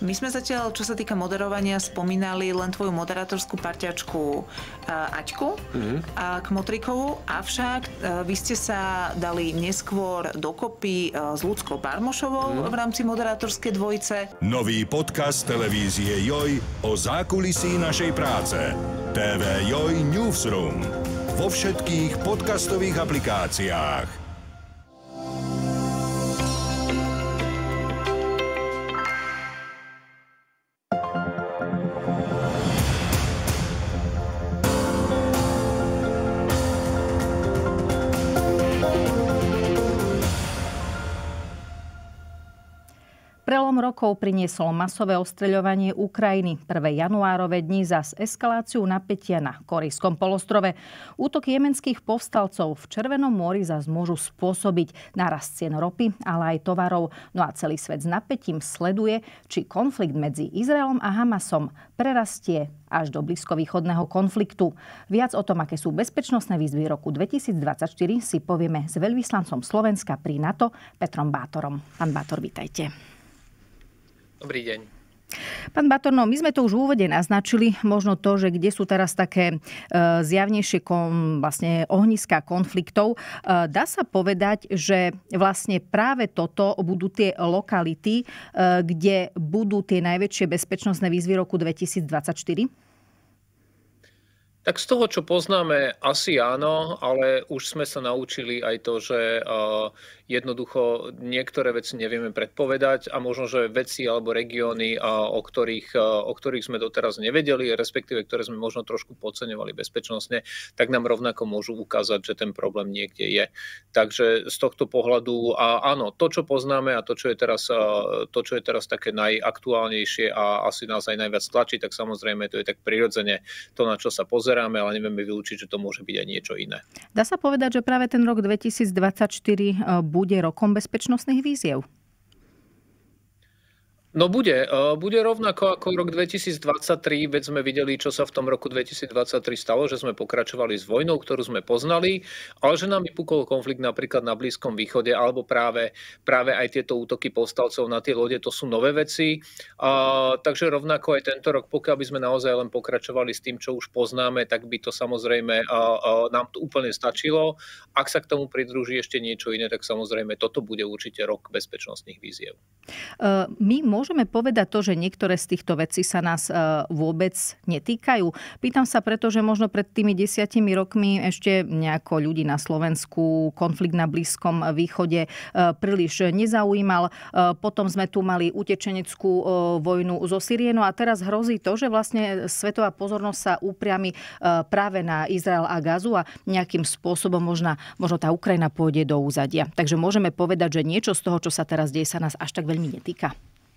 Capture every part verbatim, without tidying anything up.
My sme zatiaľ, čo sa týka moderovania, spomínali len tvoju moderátorskú parťačku Aťku mm-hmm. Kmotrikovu, avšak vy ste sa dali neskôr dokopy s Ľudskou Barmošovou mm-hmm. v rámci moderátorskej dvojice. Nový podcast televízie Joj o zákulisí našej práce. té vé Joj Newsroom. Vo všetkých podcastových aplikáciách. Prelom rokov prinieslo masové ostreľovanie Ukrajiny. Prvé januárove dni zas eskaláciu napätia na Korejskom polostrove. Útoky jemenských povstalcov v Červenom mori zas môžu spôsobiť nárast cien ropy, ale aj tovarov. No a celý svet s napätím sleduje, či konflikt medzi Izraelom a Hamasom prerastie až do blízkovýchodného konfliktu. Viac o tom, aké sú bezpečnostné výzvy roku dvetisícdvadsaťštyri, si povieme s veľvyslancom Slovenska pri NATO Petrom Bátorom. Pán Bátor, vítajte. Dobrý deň. Pán Bátor, no my sme to už v úvode naznačili, možno to, že kde sú teraz také e, zjavnejšie kon, vlastne ohniská konfliktov. E, dá sa povedať, že vlastne práve toto budú tie lokality, e, kde budú tie najväčšie bezpečnostné výzvy roku dvetisícdvadsaťštyri? Tak z toho, čo poznáme, asi áno, ale už sme sa naučili aj to, že uh, jednoducho niektoré veci nevieme predpovedať a možno, že veci alebo regióny, uh, o, ktorých, uh, o ktorých sme doteraz nevedeli, respektíve ktoré sme možno trošku podceňovali bezpečnostne, tak nám rovnako môžu ukázať, že ten problém niekde je. Takže z tohto pohľadu a áno, to, čo poznáme a to, čo je teraz, uh, to, čo je teraz také najaktuálnejšie a asi nás aj najviac tlačí, tak samozrejme to je tak prirodzene to, na čo sa pozerá, ale nevieme vylúčiť, že to môže byť aj niečo iné. Dá sa povedať, že práve ten rok dvetisícdvadsaťštyri bude rokom bezpečnostných víziev? No bude. Bude rovnako ako rok dvetisícdvadsaťtri, veď sme videli, čo sa v tom roku dvetisícdvadsaťtri stalo, že sme pokračovali s vojnou, ktorú sme poznali, ale že nám vypukol konflikt napríklad na Blízkom východe, alebo práve, práve aj tieto útoky povstalcov na tie lode, to sú nové veci. A, takže rovnako aj tento rok, pokiaľ by sme naozaj len pokračovali s tým, čo už poznáme, tak by to samozrejme a, a, nám to úplne stačilo. Ak sa k tomu pridruží ešte niečo iné, tak samozrejme toto bude určite rok bezpečnostných víziev. Uh, my môžeme povedať to, že niektoré z týchto vecí sa nás uh, vôbec netýkajú. Pýtam sa preto, že možno pred tými desiatimi rokmi ešte nejako ľudí na Slovensku konflikt na Blízkom východe uh, príliš nezaujímal. Uh, potom sme tu mali utečeneckú uh, vojnu zo Sýrie. No a teraz hrozí to, že vlastne svetová pozornosť sa upriami uh, práve na Izrael a Gazu a nejakým spôsobom možno, možno tá Ukrajina pôjde do úzadia. Takže môžeme povedať, že niečo z toho, čo sa teraz deje, sa nás až tak veľmi netýka.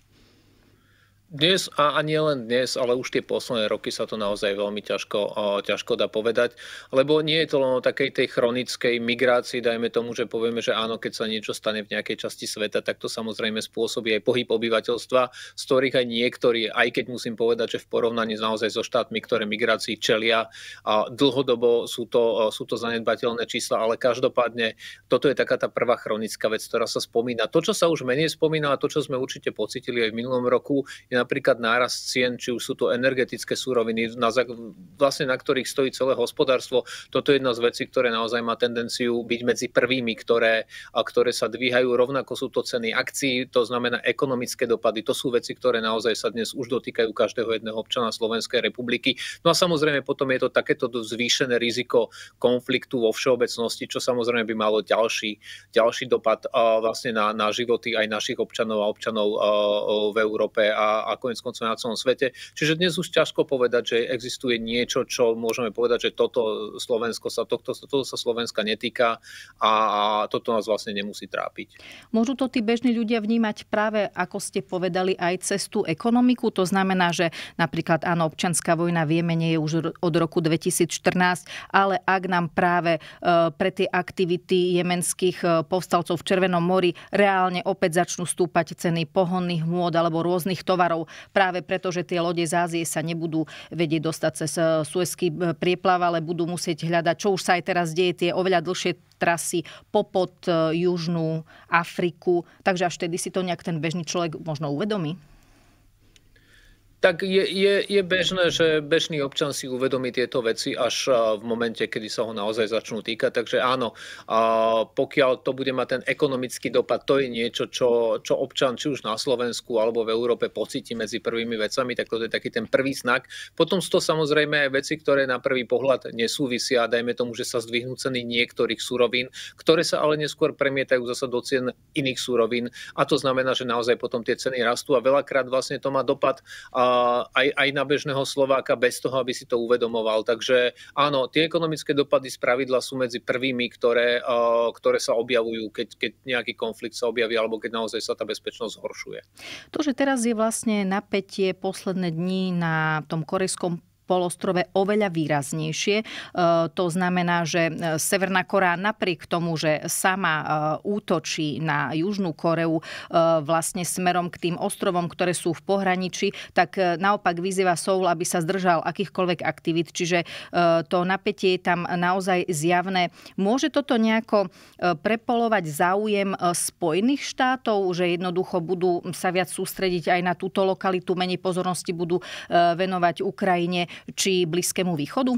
Dnes, a nie len dnes, ale už tie posledné roky sa to naozaj veľmi ťažko, ťažko dá povedať, lebo nie je to len o takej tej chronickej migrácii, dajme tomu, že povieme, že áno, keď sa niečo stane v nejakej časti sveta, tak to samozrejme spôsobí aj pohyb obyvateľstva, z ktorých aj niektorí, aj keď musím povedať, že v porovnaní naozaj so štátmi, ktoré migrácii čelia, a dlhodobo sú to, sú to zanedbateľné čísla, ale každopádne toto je taká tá prvá chronická vec, ktorá sa spomína. To, čo sa už menej spomína a to, čo sme určite pocítili aj v minulom roku, je napríklad nárast cien, či už sú to energetické suroviny, na, vlastne na ktorých stojí celé hospodárstvo. Toto je jedna z vecí, ktoré naozaj má tendenciu byť medzi prvými, ktoré, a ktoré sa dvíhajú. Rovnako sú to ceny akcií, to znamená ekonomické dopady. To sú veci, ktoré naozaj sa dnes už dotýkajú každého jedného občana Slovenskej republiky. No a samozrejme potom je to takéto zvýšené riziko konfliktu vo všeobecnosti, čo samozrejme by malo ďalší, ďalší dopad uh, vlastne na, na životy aj našich občanov a občanov uh, v Európe a a koniec koncov na celom svete. Čiže dnes už ťažko povedať, že existuje niečo, čo môžeme povedať, že toto Slovensko sa, toto, toto sa Slovenska netýka a toto nás vlastne nemusí trápiť. Môžu to tí bežní ľudia vnímať práve, ako ste povedali, aj cez tú ekonomiku? To znamená, že napríklad áno, občianská vojna v Jemene je už od roku dvetisícštrnásť, ale ak nám práve pre tie aktivity jemenských povstalcov v Červenom mori reálne opäť začnú stúpať ceny pohonných hmôt alebo rôznych tovarov, práve preto, že tie lode z Ázie sa nebudú vedieť dostať cez Suezský prieplav, ale budú musieť hľadať, čo už sa aj teraz deje, tie oveľa dlhšie trasy popod Južnú Afriku. Takže až vtedy si to nejak ten bežný človek možno uvedomí? Tak je, je, je bežné, že bežný občan si uvedomí tieto veci až v momente, kedy sa ho naozaj začnú týkať. Takže áno, pokiaľ to bude mať ten ekonomický dopad, to je niečo, čo, čo občan či už na Slovensku alebo v Európe pocíti medzi prvými vecami, tak to je taký ten prvý znak. Potom sú to samozrejme aj veci, ktoré na prvý pohľad nesúvisia, dajme tomu, že sa zdvihnú ceny niektorých surovín, ktoré sa ale neskôr premietajú zasa do cien iných surovín. A to znamená, že naozaj potom tie ceny rastú a veľakrát vlastne to má dopad Aj, aj na bežného Slováka bez toho, aby si to uvedomoval. Takže áno, tie ekonomické dopady z pravidla sú medzi prvými, ktoré, ktoré sa objavujú, keď, keď nejaký konflikt sa objaví alebo keď naozaj sa tá bezpečnosť zhoršuje. To, že teraz je vlastne napätie posledné dni na tom korejskom polostrove oveľa výraznejšie. To znamená, že Severná Kórea napriek tomu, že sama útočí na Južnú Koreu vlastne smerom k tým ostrovom, ktoré sú v pohraničí, tak naopak vyzýva Soul, aby sa zdržal akýchkoľvek aktivít. Čiže to napätie je tam naozaj zjavné. Môže toto nejako prepolovať záujem Spojených štátov, že jednoducho budú sa viac sústrediť aj na túto lokalitu, menej pozornosti budú venovať Ukrajine či Blízkému východu?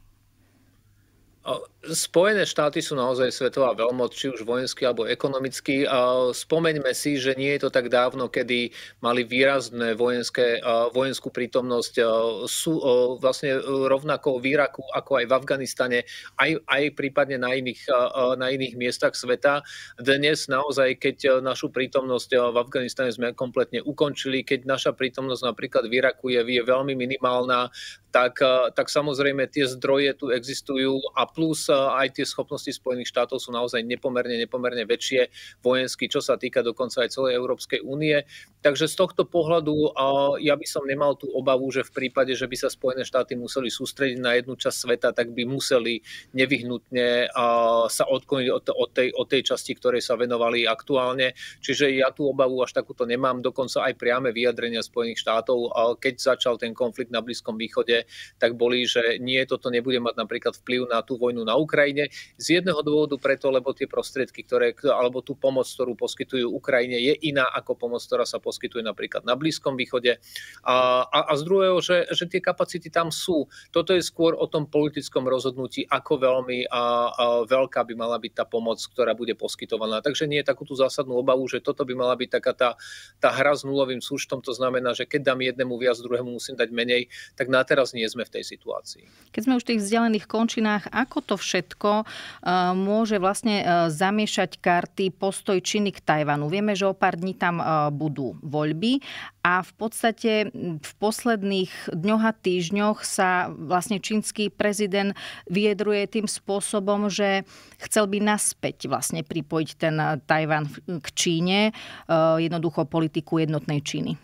Spojené štáty sú naozaj svetová veľmoc, či už vojenský alebo ekonomický. Spomeňme si, že nie je to tak dávno, kedy mali výrazné vojenské, vojenskú prítomnosť sú vlastne rovnako v Iraku, ako aj v Afganistane, aj, aj prípadne na iných, na iných miestach sveta. Dnes naozaj, keď našu prítomnosť v Afganistane sme kompletne ukončili, keď naša prítomnosť napríklad v Iraku je, je veľmi minimálna, tak, tak samozrejme tie zdroje tu existujú a plus aj tie schopnosti Spojených štátov sú naozaj nepomerne, nepomerne väčšie vojensky, čo sa týka dokonca aj celej Európskej únie. Takže z tohto pohľadu ja by som nemal tú obavu, že v prípade, že by sa Spojené štáty museli sústrediť na jednu časť sveta, tak by museli nevyhnutne sa odkloniť od, od, tej, od tej časti, ktorej sa venovali aktuálne. Čiže ja tú obavu až takúto nemám, dokonca aj priame vyjadrenia Spojených štátov, keď začal ten konflikt na Blízkom východe, tak boli, že nie, toto nebude mať napríklad vplyv na tú vojnu na Ukrajine. Z jedného dôvodu preto, lebo tie prostriedky, ktoré, alebo tú pomoc, ktorú poskytujú Ukrajine, je iná ako pomoc, ktorá sa poskytuje napríklad na Blízkom východe. A, a, a z druhého, že, že tie kapacity tam sú. Toto je skôr o tom politickom rozhodnutí, ako veľmi a, a veľká by mala byť tá pomoc, ktorá bude poskytovaná. Takže nie je takú tú zásadnú obavu, že toto by mala byť taká tá, tá hra s nulovým súčtom. To znamená, že keď dám jednému viac, druhému musím dať menej, tak na teraz nie sme v tej situácii. Keď sme už v tých vzdialených končinách, ako to všetko uh, môže vlastne uh, zamiešať karty postoj Číny k Tajvanu? Vieme, že o pár dní tam uh, budú voľby a v podstate v posledných dňoch a týždňoch sa vlastne čínsky prezident vyjadruje tým spôsobom, že chcel by naspäť vlastne pripojiť ten Tajvan k Číne, uh, jednoducho politiku jednotnej Číny.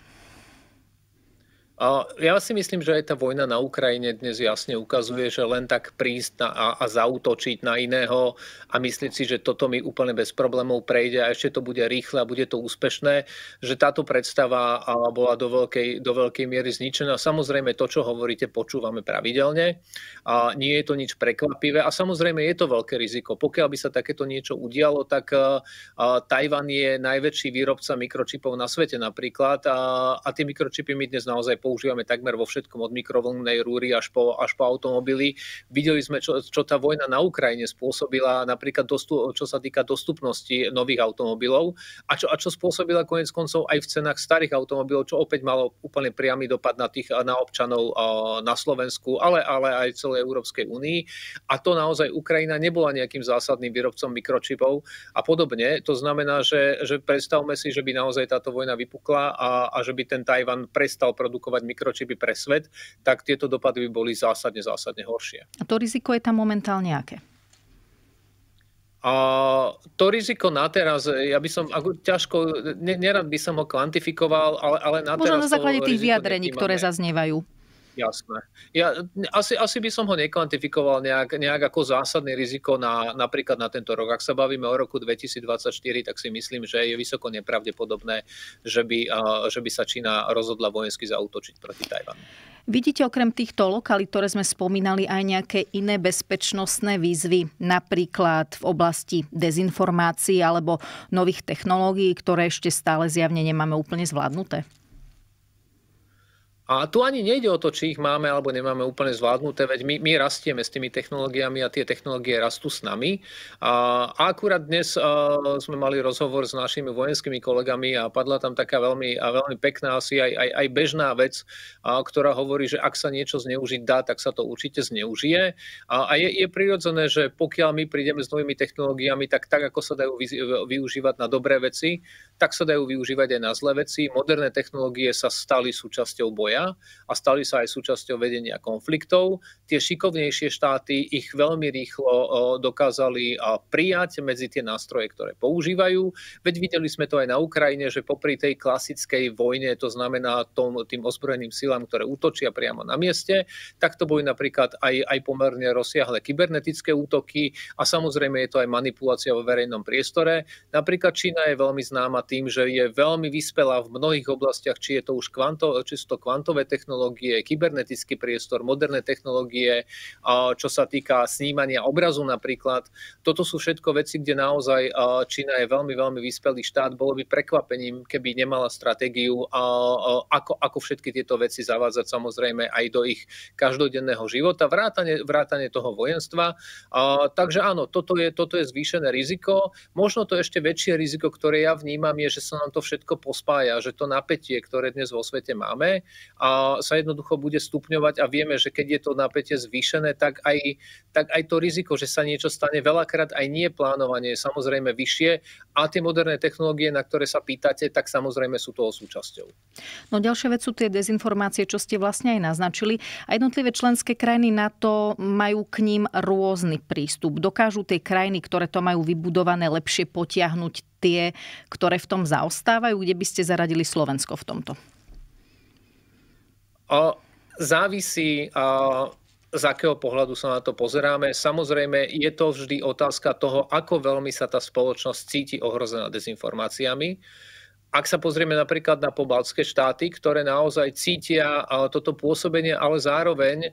Ja si myslím, že aj tá vojna na Ukrajine dnes jasne ukazuje, že len tak prísť a, a zaútočiť na iného a myslieť si, že toto mi úplne bez problémov prejde a ešte to bude rýchle a bude to úspešné, že táto predstava bola do veľkej, do veľkej miery zničená. Samozrejme to, čo hovoríte, počúvame pravidelne. A nie je to nič prekvapivé a samozrejme je to veľké riziko. Pokiaľ by sa takéto niečo udialo, tak Tajvan je najväčší výrobca mikročipov na svete napríklad a, a tie mikročipy my dnes naozaj používame takmer vo všetkom od mikrovlnnej rúry až po, až po automobily. Videli sme, čo, čo tá vojna na Ukrajine spôsobila napríklad, dostu, čo sa týka dostupnosti nových automobilov a čo, a čo spôsobila koniec koncov aj v cenách starých automobilov, čo opäť malo úplne priamy dopad na, tých, na občanov na Slovensku, ale, ale aj celej Európskej únii. A to naozaj Ukrajina nebola nejakým zásadným výrobcom mikročipov a podobne. To znamená, že, že predstavme si, že by naozaj táto vojna vypukla a, a že by ten Tajvan prestal produkovať mikročipy pre svet, tak tieto dopady by boli zásadne, zásadne horšie. A to riziko je tam momentálne aké? A to riziko na teraz, ja by som, ako ťažko, nerad by som ho kvantifikoval, ale, ale na Možno teraz... Možno na základe tých vyjadrení, ktoré zaznievajú. Jasné. Ja, asi, asi by som ho nekvantifikoval nejak, nejak ako zásadné riziko na, napríklad na tento rok. Ak sa bavíme o roku dvetisícdvadsaťštyri, tak si myslím, že je vysoko nepravdepodobné, že by, že by sa Čína rozhodla vojensky zaútočiť proti Tajvanu. Vidíte okrem týchto lokalít, ktoré sme spomínali, aj nejaké iné bezpečnostné výzvy, napríklad v oblasti dezinformácií alebo nových technológií, ktoré ešte stále zjavne nemáme úplne zvládnuté? A tu ani nejde o to, či ich máme alebo nemáme úplne zvládnuté, veď my, my rastieme s tými technológiami a tie technológie rastú s nami. A, a akurát dnes a, sme mali rozhovor s našimi vojenskými kolegami a padla tam taká veľmi, a veľmi pekná, asi aj, aj, aj bežná vec, a, ktorá hovorí, že ak sa niečo zneužiť dá, tak sa to určite zneužije. A, a je, je prirodzené, že pokiaľ my prídeme s novými technológiami, tak tak, ako sa dajú vy, využívať na dobré veci, tak sa dajú využívať aj na zlé veci. Moderné technológie sa stali súčasťou boja a stali sa aj súčasťou vedenia konfliktov. Tie šikovnejšie štáty ich veľmi rýchlo dokázali prijať medzi tie nástroje, ktoré používajú. Veď videli sme to aj na Ukrajine, že popri tej klasickej vojne, to znamená tom, tým ozbrojeným silám, ktoré útočia priamo na mieste, tak to boli napríklad aj, aj pomerne rozsiahle kybernetické útoky a samozrejme je to aj manipulácia vo verejnom priestore. Napríklad Čína je veľmi známa tým, že je veľmi vyspelá v mnohých oblastiach, či je to už kvanto, či sú to kvantové technológie, kybernetický priestor, moderné technológie, čo sa týka snímania obrazu napríklad. Toto sú všetko veci, kde naozaj Čína je veľmi, veľmi vyspelý štát. Bolo by prekvapením, keby nemala stratégiu, ako, ako všetky tieto veci zavádzať samozrejme aj do ich každodenného života, vrátane, vrátane toho vojenstva. Takže áno, toto je, toto je zvýšené riziko. Možno to ešte väčšie riziko, ktoré ja vnímam, je, že sa nám to všetko pospája, že to napätie, ktoré dnes vo svete máme, a sa jednoducho bude stupňovať a vieme, že keď je to napätie zvýšené, tak aj, tak aj to riziko, že sa niečo stane, veľakrát aj nie plánovanie je samozrejme vyššie a tie moderné technológie, na ktoré sa pýtate, tak samozrejme sú toho súčasťou. No ďalšia vec sú tie dezinformácie, čo ste vlastne aj naznačili. A jednotlivé členské krajiny NATO majú k ním rôzny prístup. Dokážu tie krajiny, ktoré to majú vybudované, lepšie potiahnuť tie, ktoré v tom zaostávajú? Kde by ste zaradili Slovensko v tomto? A závisí, a z akého pohľadu sa na to pozeráme. Samozrejme, je to vždy otázka toho, ako veľmi sa tá spoločnosť cíti ohrozená dezinformáciami. Ak sa pozrieme napríklad na pobaltské štáty, ktoré naozaj cítia toto pôsobenie, ale zároveň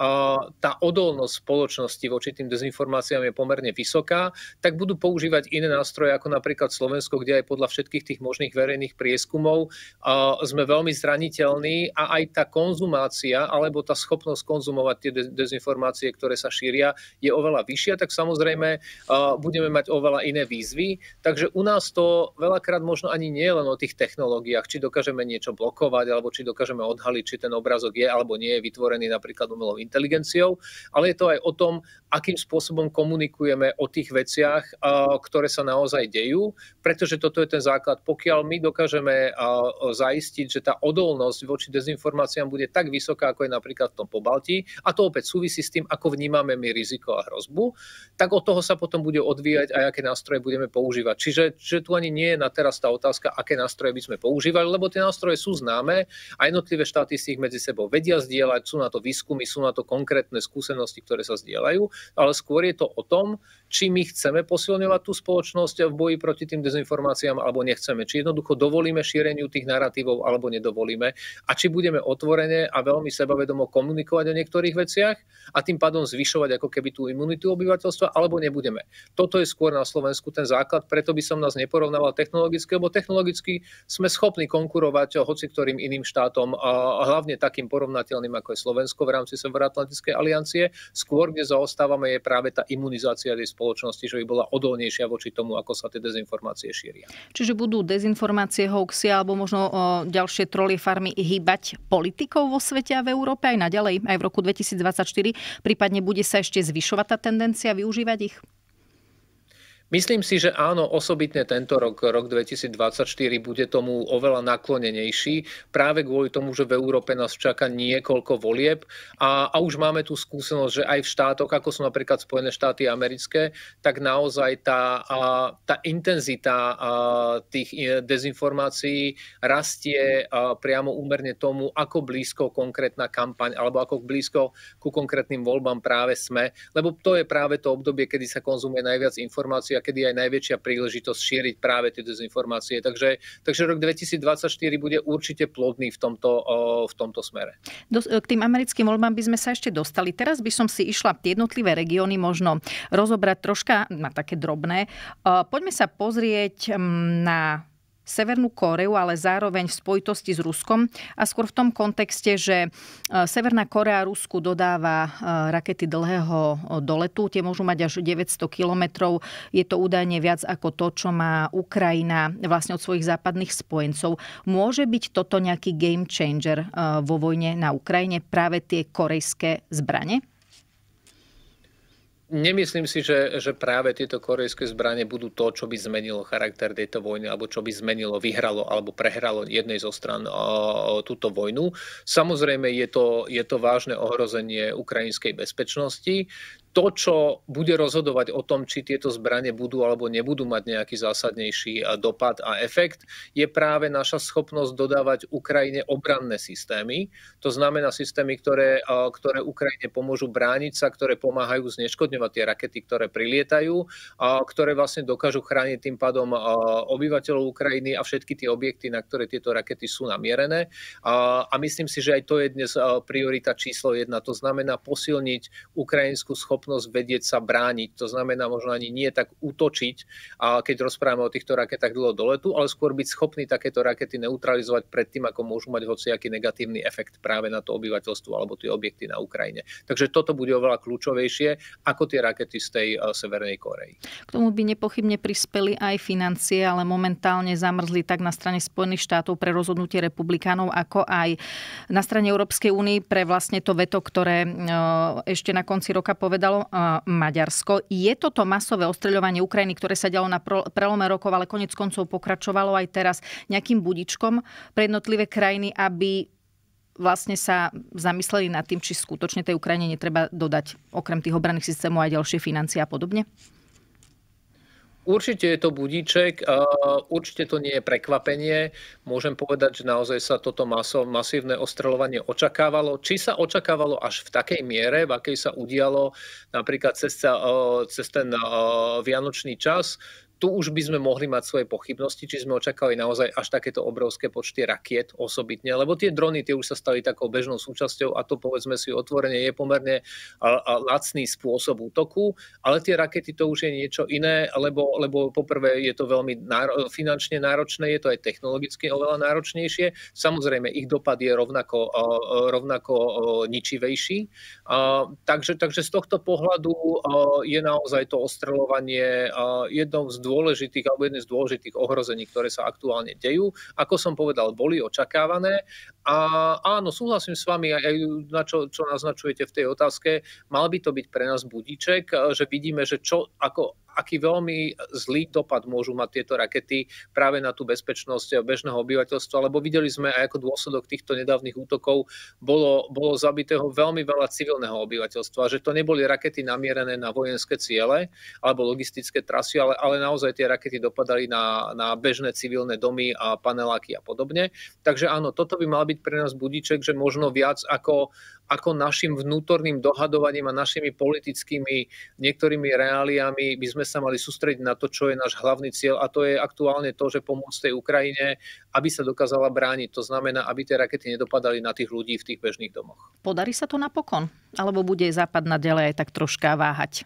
tá odolnosť spoločnosti voči tým dezinformáciám je pomerne vysoká, tak budú používať iné nástroje, ako napríklad Slovensko, kde aj podľa všetkých tých možných verejných prieskumov sme veľmi zraniteľní a aj tá konzumácia alebo tá schopnosť konzumovať tie dezinformácie, ktoré sa šíria, je oveľa vyššia, tak samozrejme budeme mať oveľa iné výzvy. Takže u nás to veľakrát možno ani nie len o tých technológiách, či dokážeme niečo blokovať, alebo či dokážeme odhaliť, či ten obrázok je alebo nie je vytvorený napríklad umelou inteligenciou, ale je to aj o tom, akým spôsobom komunikujeme o tých veciach, ktoré sa naozaj dejú, pretože toto je ten základ. Pokiaľ my dokážeme zaistiť, že tá odolnosť voči dezinformáciám bude tak vysoká, ako je napríklad v tom Pobaltí, a to opäť súvisí s tým, ako vnímame my riziko a hrozbu, tak od toho sa potom bude odvíjať aj aké nástroje budeme používať. Čiže, čiže tu ani nie je na teraz tá otázka, aké nástroje by sme používali, lebo tie nástroje sú známe a jednotlivé štáty si ich medzi sebou vedia zdieľať, sú na to výskumy, sú na to konkrétne skúsenosti, ktoré sa zdieľajú, ale skôr je to o tom, či my chceme posilňovať tú spoločnosť v boji proti tým dezinformáciám alebo nechceme, či jednoducho dovolíme šíreniu tých naratívov alebo nedovolíme a či budeme otvorene a veľmi sebavedomo komunikovať o niektorých veciach a tým pádom zvyšovať ako keby tú imunitu obyvateľstva, alebo nebudeme. Toto je skôr na Slovensku ten základ, preto by som nás neporovnával technologicky, lebo technologicky sme schopní konkurovať hoci ktorým iným štátom a hlavne takým porovnateľným ako je Slovensko v rámci Severoatlantickej aliancie. Skôr, kde zaostávame, je práve tá imunizácia tej spoločnosti, že by bola odolnejšia voči tomu, ako sa tie dezinformácie šíria. Čiže budú dezinformácie, hoaxy alebo možno o, ďalšie trolie farmy hýbať politikov vo svete a v Európe aj naďalej, aj v roku dvetisícdvadsaťštyri? Prípadne bude sa ešte zvyšovať tá tendencia využívať ich? Myslím si, že áno, osobitne tento rok, rok dvetisícdvadsaťštyri bude tomu oveľa naklonenejší, práve kvôli tomu, že v Európe nás čaká niekoľko volieb a, a už máme tú skúsenosť, že aj v štátoch, ako sú napríklad Spojené štáty americké, tak naozaj tá, a, tá intenzita a, tých dezinformácií rastie a, priamo úmerne tomu, ako blízko konkrétna kampaň alebo ako blízko ku konkrétnym voľbám práve sme, lebo to je práve to obdobie, kedy sa konzumuje najviac informácií, kedy aj najväčšia príležitosť šíriť práve tie dezinformácie. Takže, takže rok dvetisícdvadsaťštyri bude určite plodný v tomto, v tomto smere. Do, k tým americkým voľbám by sme sa ešte dostali. Teraz by som si išla tie jednotlivé regióny možno rozobrať troška na také drobné. Poďme sa pozrieť na Severnú Kóreu, ale zároveň v spojitosti s Ruskom a skôr v tom kontexte, že Severná Kórea Rusku dodáva rakety dlhého doletu. Tie môžu mať až deväťsto kilometrov. Je to údajne viac ako to, čo má Ukrajina vlastne od svojich západných spojencov. Môže byť toto nejaký game changer vo vojne na Ukrajine, práve tie korejské zbrane? Nemyslím si, že, že práve tieto korejské zbrane budú to, čo by zmenilo charakter tejto vojny, alebo čo by zmenilo, vyhralo alebo prehralo jednej zo stran o, o túto vojnu. Samozrejme je to, je to vážne ohrozenie ukrajinskej bezpečnosti. To, čo bude rozhodovať o tom, či tieto zbrane budú alebo nebudú mať nejaký zásadnejší dopad a efekt, je práve naša schopnosť dodávať Ukrajine obranné systémy. To znamená systémy, ktoré, ktoré Ukrajine pomôžu brániť sa, ktoré pomáhajú zneškodňovať tie rakety, ktoré prilietajú, a ktoré vlastne dokážu chrániť tým pádom obyvateľov Ukrajiny a všetky tie objekty, na ktoré tieto rakety sú namierené. A, a myslím si, že aj to je dnes priorita číslo jedna. To znamená posilniť ukrajinskú schopnosť schopnosť vedieť sa brániť. To znamená možno ani nie tak útočiť, a keď rozprávame o týchto raketách dlho do letu, ale skôr byť schopný takéto rakety neutralizovať pred tým, ako môžu mať hociaký negatívny efekt práve na to obyvateľstvo alebo tie objekty na Ukrajine. Takže toto bude oveľa kľúčovejšie ako tie rakety z tej uh, Severnej Kórey. K tomu by nepochybne prispeli aj financie, ale momentálne zamrzli tak na strane Spojených štátov pre rozhodnutie republikánov, ako aj na strane Európskej únie pre vlastne to veto, ktoré uh, ešte na konci roka povedal Maďarsko. Je toto masové ostreľovanie Ukrajiny, ktoré sa dialo na prelome rokov, ale konec koncov pokračovalo aj teraz nejakým budičkom pre jednotlivé krajiny, aby vlastne sa zamysleli nad tým, či skutočne tej Ukrajine netreba dodať okrem tých obranných systémov aj ďalšie financie a podobne? Určite je to budíček, určite to nie je prekvapenie. Môžem povedať, že naozaj sa toto masov, masívne ostreľovanie očakávalo. Či sa očakávalo až v takej miere, v akej sa udialo napríklad cez, cez ten vianočný čas, tu už by sme mohli mať svoje pochybnosti, či sme očakávali naozaj až takéto obrovské počty rakiet osobitne, lebo tie drony tie už sa stali takou bežnou súčasťou a to, povedzme si otvorene, je pomerne lacný spôsob útoku, ale tie rakety to už je niečo iné, lebo, lebo poprvé je to veľmi náro, finančne náročné, je to aj technologicky oveľa náročnejšie. Samozrejme, ich dopad je rovnako, rovnako ničivejší. Takže, takže z tohto pohľadu je naozaj to ostreľovanie jednou z dôležitých alebo jedné z dôležitých ohrození, ktoré sa aktuálne dejú. Ako som povedal, boli očakávané. A áno, súhlasím s vami aj na čo, čo naznačujete v tej otázke. Mal by to byť pre nás budíček, že vidíme, že čo, ako, aký veľmi zlý dopad môžu mať tieto rakety práve na tú bezpečnosť bežného obyvateľstva, lebo videli sme aj ako dôsledok týchto nedávnych útokov bolo, bolo zabitého veľmi veľa civilného obyvateľstva, že to neboli rakety namierené na vojenské ciele alebo logistické trasy, ale, ale naozaj tie rakety dopadali na, na bežné civilné domy a paneláky a podobne. Takže áno, toto by mal byť pre nás budíček, že možno viac ako ako našim vnútorným dohadovaním a našimi politickými niektorými reáliami by sme sa mali sústrediť na to, čo je náš hlavný cieľ, a to je aktuálne to, že pomôcť tej Ukrajine, aby sa dokázala brániť. To znamená, aby tie rakety nedopadali na tých ľudí v tých bežných domoch. Podarí sa to napokon? Alebo bude Západ naďalej aj tak troška váhať?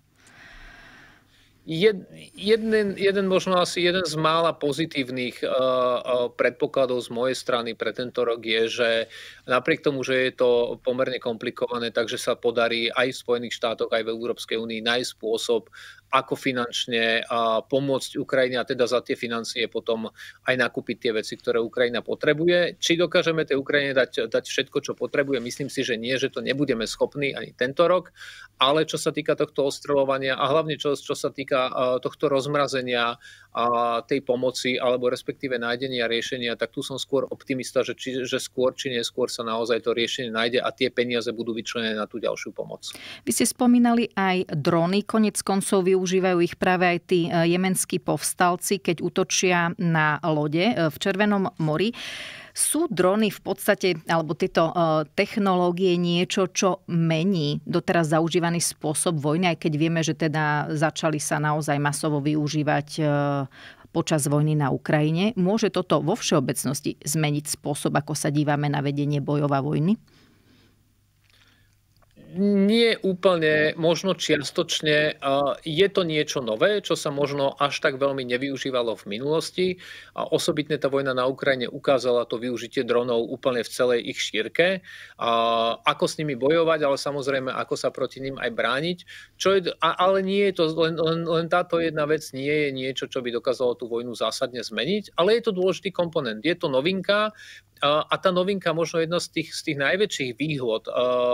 Jed, jeden, jeden, možno asi jeden z mála pozitívnych uh, uh, predpokladov z mojej strany pre tento rok je, že napriek tomu, že je to pomerne komplikované, takže sa podarí aj v Spojených štátoch, aj v Európskej únii nájsť spôsob, ako finančne uh, pomôcť Ukrajine a teda za tie financie potom aj nakúpiť tie veci, ktoré Ukrajina potrebuje. Či dokážeme tej Ukrajine dať, dať všetko, čo potrebuje? Myslím si, že nie, že to nebudeme schopní ani tento rok, ale čo sa týka tohto ostreľovania a hlavne čo, čo sa týka uh, tohto rozmrazenia uh, tej pomoci alebo respektíve nájdenia riešenia, tak tu som skôr optimista, že, či, že skôr či neskôr sa naozaj to riešenie nájde a tie peniaze budú vyčlenené na tú ďalšiu pomoc. Vy ste spomínali aj drony, konec koncov využívajú ich práve aj tí jemenskí povstalci, keď útočia na lode v Červenom mori. Sú drony v podstate, alebo tieto technológie niečo, čo mení doteraz zaužívaný spôsob vojny, aj keď vieme, že teda začali sa naozaj masovo využívať počas vojny na Ukrajine. Môže toto vo všeobecnosti zmeniť spôsob, ako sa dívame na vedenie bojov a vojny? Nie úplne, možno čiastočne. Je to niečo nové, čo sa možno až tak veľmi nevyužívalo v minulosti. A osobitne tá vojna na Ukrajine ukázala to využitie dronov úplne v celej ich šírke. A ako s nimi bojovať, ale samozrejme, ako sa proti nim aj brániť. Čo je, ale nie je to, len, len, len táto jedna vec nie je niečo, čo by dokázalo tú vojnu zásadne zmeniť, ale je to dôležitý komponent. Je to novinka. A tá novinka, možno jedna z tých, z tých najväčších výhod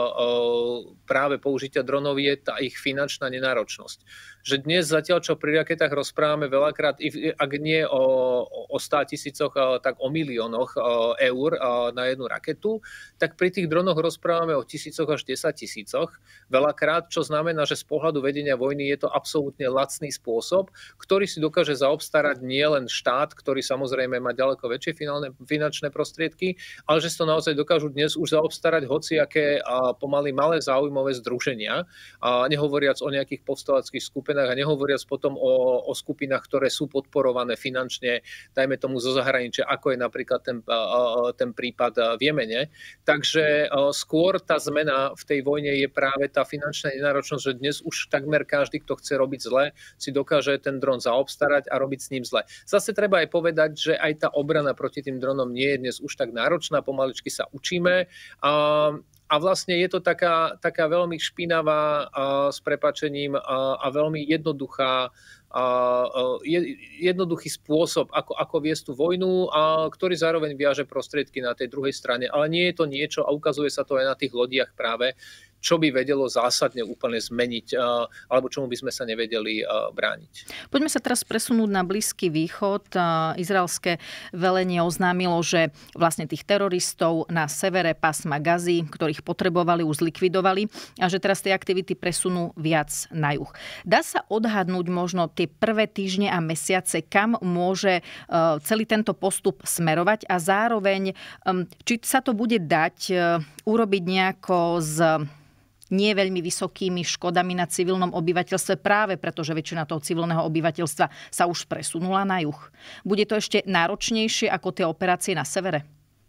práve použitia dronov je tá ich finančná nenáročnosť. Že dnes zatiaľ, čo pri raketách rozprávame veľakrát, ak nie o, o sto tisícoch, tak o miliónoch eur na jednu raketu, tak pri tých dronoch rozprávame o tisícoch až desať tisícoch. Veľakrát, čo znamená, že z pohľadu vedenia vojny je to absolútne lacný spôsob, ktorý si dokáže zaobstarať nielen štát, ktorý samozrejme má ďaleko väčšie finančné prostriedky, ale že to naozaj dokážu dnes už zaobstarať hociaké pomaly malé záujmové združenia, a nehovoriac o nejakých povstaleckých skupinách a nehovoriac potom o, o skupinách, ktoré sú podporované finančne, dajme tomu zo zahraničia, ako je napríklad ten, ten prípad v Jemene. Takže skôr tá zmena v tej vojne je práve tá finančná nenáročnosť, že dnes už takmer každý, kto chce robiť zle, si dokáže ten dron zaobstarať a robiť s ním zle. Zase treba aj povedať, že aj tá obrana proti tým dronom nie je dnes už tak náročná, pomaličky sa učíme. A, a vlastne je to taká, taká veľmi špinavá, a, s prepáčením, a, a veľmi jednoduchá, a, je, jednoduchý spôsob, ako, ako viesť tú vojnu, a, ktorý zároveň viaže prostriedky na tej druhej strane. Ale nie je to niečo, a ukazuje sa to aj na tých lodiach práve, čo by vedelo zásadne úplne zmeniť, alebo čomu by sme sa nevedeli brániť. Poďme sa teraz presunúť na Blízky východ. Izraelské velenie oznámilo, že vlastne tých teroristov na severe pásma Gazy, ktorých potrebovali, už zlikvidovali a že teraz tie aktivity presunú viac na juh. Dá sa odhadnúť možno tie prvé týždne a mesiace, kam môže celý tento postup smerovať a zároveň, či sa to bude dať urobiť nejako z nie veľmi vysokými škodami na civilnom obyvateľstve, práve preto, že väčšina toho civilného obyvateľstva sa už presunula na juh. Bude to ešte náročnejšie ako tie operácie na severe?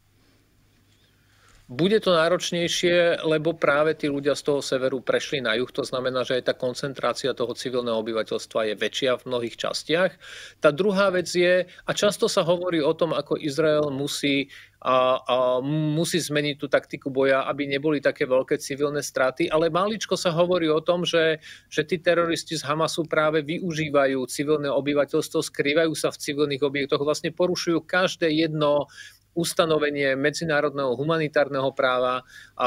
Bude to náročnejšie, lebo práve tí ľudia z toho severu prešli na juh. To znamená, že aj tá koncentrácia toho civilného obyvateľstva je väčšia v mnohých častiach. Tá druhá vec je, a často sa hovorí o tom, ako Izrael musí A, a musí zmeniť tú taktiku boja, aby neboli také veľké civilné straty. Ale maličko sa hovorí o tom, že, že tí teroristi z Hamasu práve využívajú civilné obyvateľstvo, skrývajú sa v civilných objektoch, vlastne porušujú každé jedno ustanovenie medzinárodného humanitárneho práva a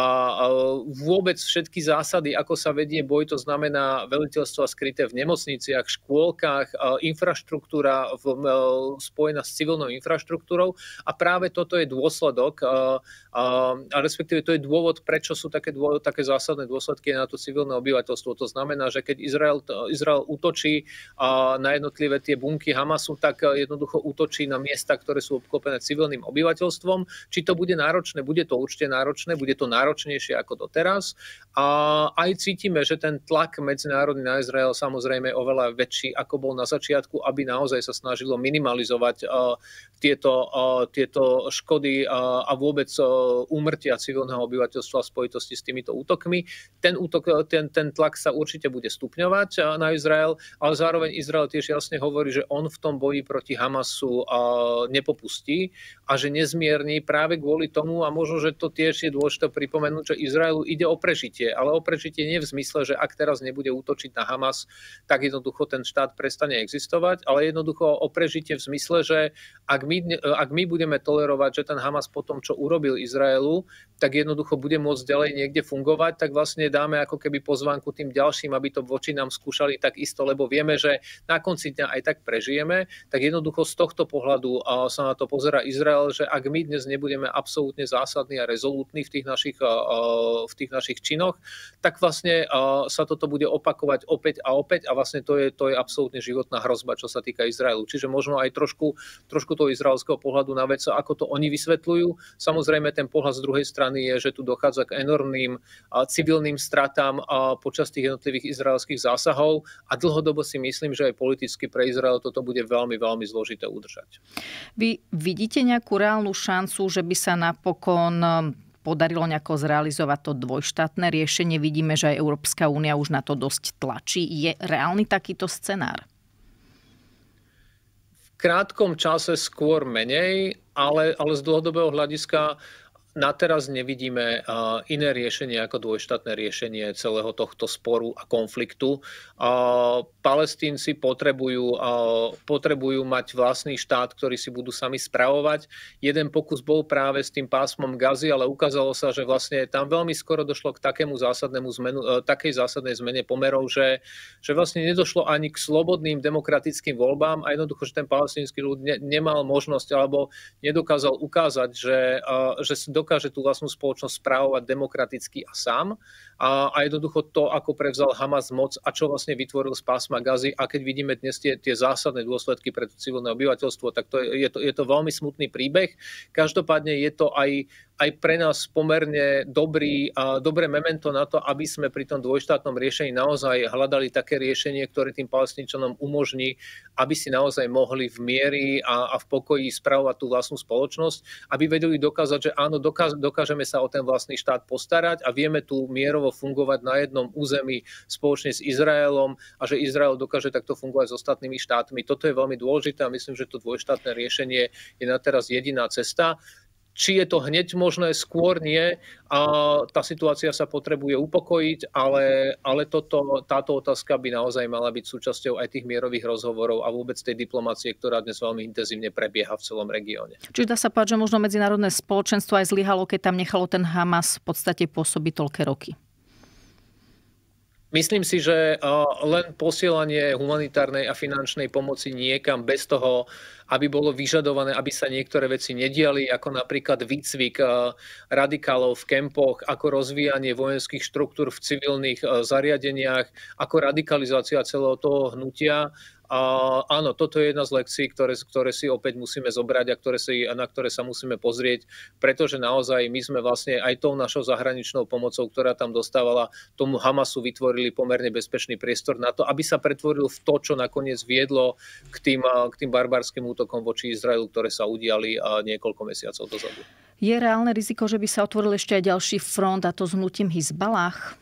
vôbec všetky zásady, ako sa vedie boj, to znamená veliteľstva skryté v nemocniciach, škôlkach, infraštruktúra v, spojená s civilnou infraštruktúrou a práve toto je dôsledok a, a respektíve to je dôvod, prečo sú také, dôvod, také zásadné dôsledky na to civilné obyvateľstvo. To znamená, že keď Izrael, Izrael útočí na jednotlivé tie bunky Hamasu, tak jednoducho útočí na miesta, ktoré sú obklopené civilným obyvateľstvom. Či to bude náročné, bude to určite náročné, bude to náročnejšie ako doteraz. A aj cítime, že ten tlak medzinárodný na Izrael samozrejme je oveľa väčší, ako bol na začiatku, aby naozaj sa snažilo minimalizovať uh, tieto, uh, tieto škody uh, a vôbec uh, úmrtia civilného obyvateľstva v spojitosti s týmito útokmi. Ten, útok, ten, ten tlak sa určite bude stupňovať uh, na Izrael, ale zároveň Izrael tiež jasne hovorí, že on v tom boji proti Hamasu uh, nepopustí a že nezmierni práve kvôli tomu, a možno, že to tiež je dôležité pripomenúť, že Izraelu ide o prežitie, ale o prežitie nie v zmysle, že ak teraz nebude útočiť na Hamas, tak jednoducho ten štát prestane existovať, ale jednoducho o prežitie v zmysle, že ak my, ak my budeme tolerovať, že ten Hamas po tom, čo urobil Izraelu, tak jednoducho bude môcť ďalej niekde fungovať, tak vlastne dáme ako keby pozvánku tým ďalším, aby to voči nám skúšali takisto, lebo vieme, že na konci dňa aj tak prežijeme, tak jednoducho z tohto pohľadu sa na to pozerá Izrael, že ak my dnes nebudeme absolútne zásadní a rezolútni v tých našich, v tých našich činoch, tak vlastne sa toto bude opakovať opäť a opäť a vlastne to je, to je absolútne životná hrozba, čo sa týka Izraelu. Čiže možno aj trošku, trošku toho izraelského pohľadu na vec, ako to oni vysvetľujú. Samozrejme ten pohľad z druhej strany je, že tu dochádza k enormným civilným stratám počas tých jednotlivých izraelských zásahov a dlhodobo si myslím, že aj politicky pre Izrael toto bude veľmi, veľmi zložité udržať. Vy vidíte nejakú reálnu šancu, že by sa napokon podarilo nejako zrealizovať to dvojštátne riešenie. Vidíme, že aj Európska únia už na to dosť tlačí. Je reálny takýto scenár? V krátkom čase skôr menej, ale, ale z dlhodobého hľadiska na teraz nevidíme iné riešenie ako dvojštátne riešenie celého tohto sporu a konfliktu. Palestínci potrebujú, potrebujú mať vlastný štát, ktorý si budú sami spravovať. Jeden pokus bol práve s tým pásmom Gazy, ale ukázalo sa, že vlastne tam veľmi skoro došlo k takému zásadnému zmenu, takej zásadnej zmene pomerov, že, že vlastne nedošlo ani k slobodným demokratickým voľbám a jednoducho, že ten palestínsky ľud ne, nemal možnosť alebo nedokázal ukázať, že, že si dokáže tú vlastnú spoločnosť správovať demokraticky a sám. A, a jednoducho to, ako prevzal Hamas moc a čo vlastne vytvoril z pásma Gazy. A keď vidíme dnes tie, tie zásadné dôsledky pre civilné obyvateľstvo, tak to je, je, to, je to veľmi smutný príbeh. Každopádne je to aj, aj pre nás pomerne dobrý, a dobré memento na to, aby sme pri tom dvojštátnom riešení naozaj hľadali také riešenie, ktoré tým Palestínčanom umožní, aby si naozaj mohli v miery a, a v pokoji spravovať tú vlastnú spoločnosť, aby vedeli dokázať, že áno, dokáž, dokážeme sa o ten vlastný štát postarať a vieme tu mierovo fungovať na jednom území spoločne s Izraelom a že Izrael dokáže takto fungovať s ostatnými štátmi. Toto je veľmi dôležité a myslím, že to dvojštátne riešenie je na teraz jediná cesta. Či je to hneď možné, skôr nie. A tá situácia sa potrebuje upokojiť, ale, ale toto, táto otázka by naozaj mala byť súčasťou aj tých mierových rozhovorov a vôbec tej diplomácie, ktorá dnes veľmi intenzívne prebieha v celom regióne. Čiže dá sa povedať, že možno medzinárodné spoločenstvo aj zlyhalo, keď tam nechalo ten Hamas v podstate pôsobiť toľké roky? Myslím si, že len posielanie humanitárnej a finančnej pomoci niekam bez toho, aby bolo vyžadované, aby sa niektoré veci nediali, ako napríklad výcvik radikálov v kempoch, ako rozvíjanie vojenských štruktúr v civilných zariadeniach, ako radikalizácia celého toho hnutia. A áno, toto je jedna z lekcií, ktoré, ktoré si opäť musíme zobrať a ktoré si, na ktoré sa musíme pozrieť, pretože naozaj my sme vlastne aj tou našou zahraničnou pomocou, ktorá tam dostávala, tomu Hamasu vytvorili pomerne bezpečný priestor na to, aby sa pretvoril v to, čo nakoniec viedlo k tým, k tým barbarským útokom voči Izraelu, ktoré sa udiali niekoľko mesiacov dozadu. Je reálne riziko, že by sa otvoril ešte aj ďalší front, a to s hnutím Hizbalách?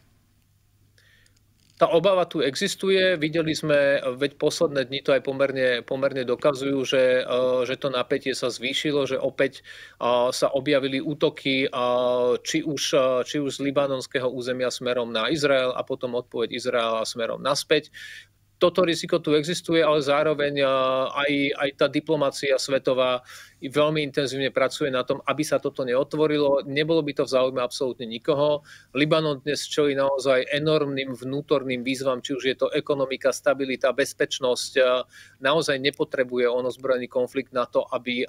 Tá obava tu existuje, videli sme, veď posledné dni to aj pomerne, pomerne dokazujú, že, že to napätie sa zvýšilo, že opäť sa objavili útoky či už, či už z libanonského územia smerom na Izrael a potom odpoveď Izraela smerom naspäť. Toto riziko tu existuje, ale zároveň aj, aj tá diplomácia svetová veľmi intenzívne pracuje na tom, aby sa toto neotvorilo. Nebolo by to v záujme absolútne nikoho. Libanon dnes čelí naozaj enormným vnútorným výzvam, či už je to ekonomika, stabilita, bezpečnosť. Naozaj nepotrebuje on ozbrojený konflikt na to, aby,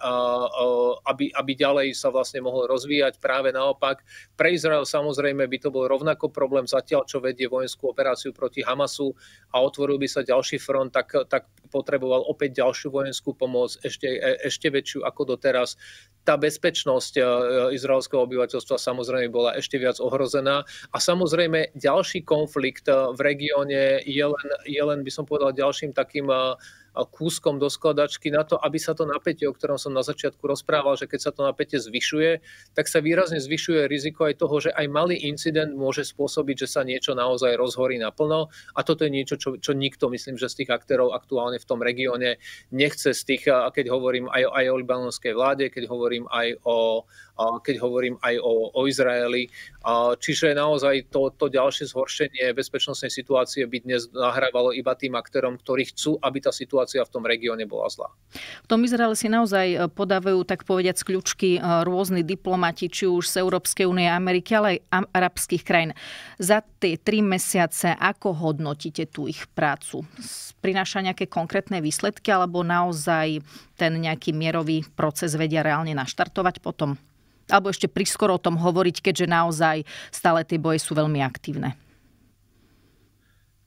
aby, aby ďalej sa vlastne mohol rozvíjať. Práve naopak, pre Izrael samozrejme by to bol rovnako problém zatiaľ, čo vedie vojenskú operáciu proti Hamasu a otvoril by sa ďalší front, tak, tak potreboval opäť ďalšiu vojenskú pomoc, ešte, ešte väčšiu ako doteraz. Tá bezpečnosť izraelského obyvateľstva samozrejme bola ešte viac ohrozená. A samozrejme ďalší konflikt v regióne je len, je len, by som povedal, ďalším takým kúskom do skladačky na to, aby sa to napätie, o ktorom som na začiatku rozprával, že keď sa to napätie zvyšuje, tak sa výrazne zvyšuje riziko aj toho, že aj malý incident môže spôsobiť, že sa niečo naozaj rozhorí naplno. A toto je niečo, čo, čo nikto, myslím, že z tých aktérov aktuálne v tom regióne nechce z tých, keď hovorím aj, aj o libanonskej vláde, keď hovorím aj o, keď hovorím aj o, o Izraeli. Čiže naozaj to, to ďalšie zhoršenie bezpečnostnej situácie by dnes nahrávalo iba tým aktérom, ktorí chcú, aby tá situácia v tom regióne bola zlá. V tom Izraeli si naozaj podávajú, tak povediac, kľúčky rôzni diplomati, či už z Európskej únie, Ameriky, ale aj arabských krajín. Za tie tri mesiace, ako hodnotíte tú ich prácu? Prináša nejaké konkrétne výsledky, alebo naozaj ten nejaký mierový proces vedia reálne naštartovať potom? Alebo ešte priskoro o tom hovoriť, keďže naozaj stále tie boje sú veľmi aktívne?